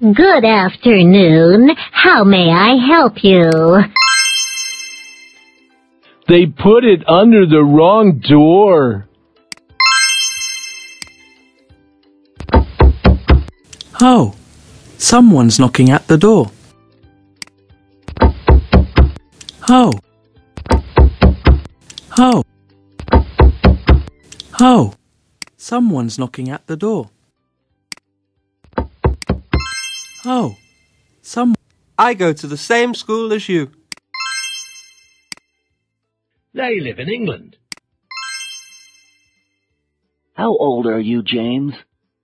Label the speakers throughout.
Speaker 1: Good afternoon. How may I help you?
Speaker 2: They put it under the wrong door.
Speaker 3: Oh, someone's knocking at the door. Oh. Oh. Oh, someone's knocking at the door. Oh,
Speaker 4: I go to the same school as you.
Speaker 5: They live in England.
Speaker 6: How old are you, James?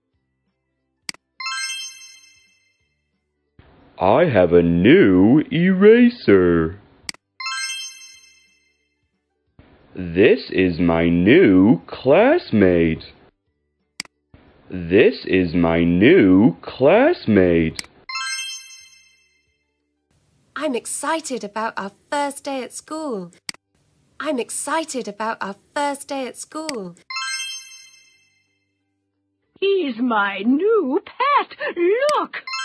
Speaker 7: I have a new eraser. This is my new classmate. This is my new classmate.
Speaker 8: I'm excited about our first day at school. I'm excited about our first day at school.
Speaker 9: He's my new pet. Look!